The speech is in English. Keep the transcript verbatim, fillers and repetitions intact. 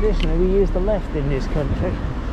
traditionally we use the left in this country.